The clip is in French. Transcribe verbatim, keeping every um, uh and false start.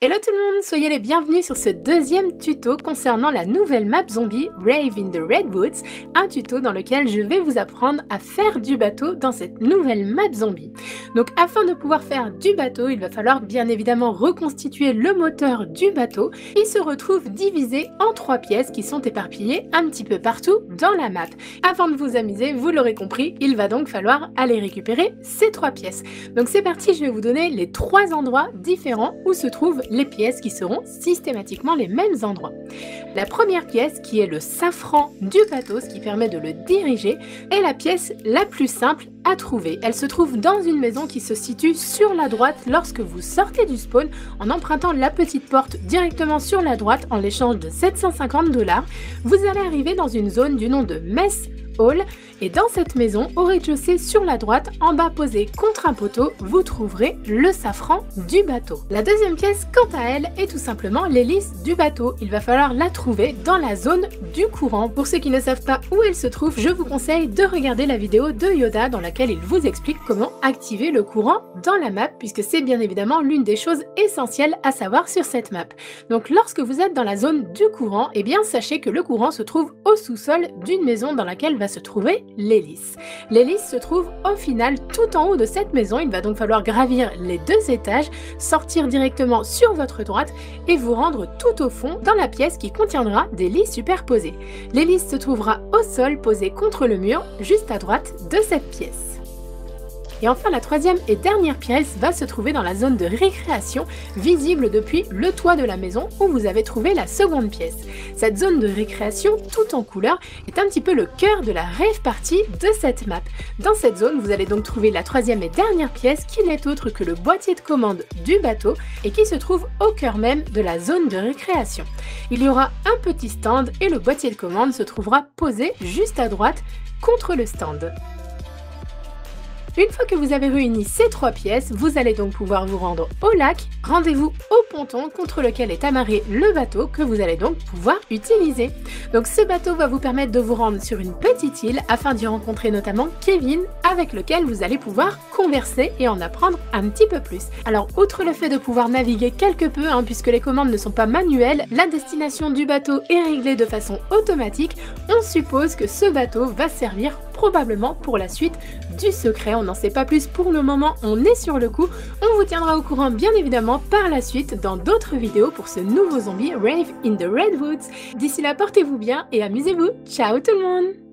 Hello tout le monde, soyez les bienvenus sur ce deuxième tuto concernant la nouvelle map zombie Rave in the Redwoods, un tuto dans lequel je vais vous apprendre à faire du bateau dans cette nouvelle map zombie. Donc afin de pouvoir faire du bateau, il va falloir bien évidemment reconstituer le moteur du bateau. Il se retrouve divisé en trois pièces qui sont éparpillées un petit peu partout dans la map. Avant de vous amuser, vous l'aurez compris, il va donc falloir aller récupérer ces trois pièces. Donc c'est parti, je vais vous donner les trois endroits différents où se trouvent les pièces qui seront systématiquement les mêmes endroits. La première pièce, qui est le safran du bateau, ce qui permet de le diriger, est la pièce la plus simple à trouver. Elle se trouve dans une maison qui se situe sur la droite lorsque vous sortez du spawn en empruntant la petite porte directement sur la droite en l'échange de sept cent cinquante dollars. Vous allez arriver dans une zone du nom de Mess Hall, et dans cette maison, au rez-de-chaussée sur la droite, en bas posé contre un poteau, vous trouverez le safran du bateau. La deuxième pièce, quant à elle, est tout simplement l'hélice du bateau. Il va falloir la trouver dans la zone du courant. Pour ceux qui ne savent pas où elle se trouve, je vous conseille de regarder la vidéo de Yoda dans laquelle il vous explique comment activer le courant dans la map, puisque c'est bien évidemment l'une des choses essentielles à savoir sur cette map. Donc lorsque vous êtes dans la zone du courant, eh bien sachez que le courant se trouve au sous-sol d'une maison dans laquelle va se trouver l'hélice. L'hélice se trouve au final tout en haut de cette maison. Il va donc falloir gravir les deux étages, sortir directement sur votre droite et vous rendre tout au fond dans la pièce qui contiendra des lits superposés. L'hélice se trouvera au sol, posée contre le mur, juste à droite de cette pièce. Et enfin, la troisième et dernière pièce va se trouver dans la zone de récréation, visible depuis le toit de la maison où vous avez trouvé la seconde pièce. Cette zone de récréation, tout en couleur, est un petit peu le cœur de la rave party de cette map. Dans cette zone, vous allez donc trouver la troisième et dernière pièce qui n'est autre que le boîtier de commande du bateau et qui se trouve au cœur même de la zone de récréation. Il y aura un petit stand et le boîtier de commande se trouvera posé juste à droite contre le stand. Une fois que vous avez réuni ces trois pièces, vous allez donc pouvoir vous rendre au lac. Rendez-vous au ponton contre lequel est amarré le bateau que vous allez donc pouvoir utiliser. Donc ce bateau va vous permettre de vous rendre sur une petite île afin d'y rencontrer notamment Kevin, avec lequel vous allez pouvoir converser et en apprendre un petit peu plus. Alors outre le fait de pouvoir naviguer quelque peu, hein, puisque les commandes ne sont pas manuelles, la destination du bateau est réglée de façon automatique. On suppose que ce bateau va servir probablement pour la suite du secret. On n'en sait pas plus pour le moment, on est sur le coup. On vous tiendra au courant bien évidemment par la suite dans d'autres vidéos pour ce nouveau zombie Rave in the Redwoods. D'ici là, portez-vous bien et amusez-vous. Ciao tout le monde!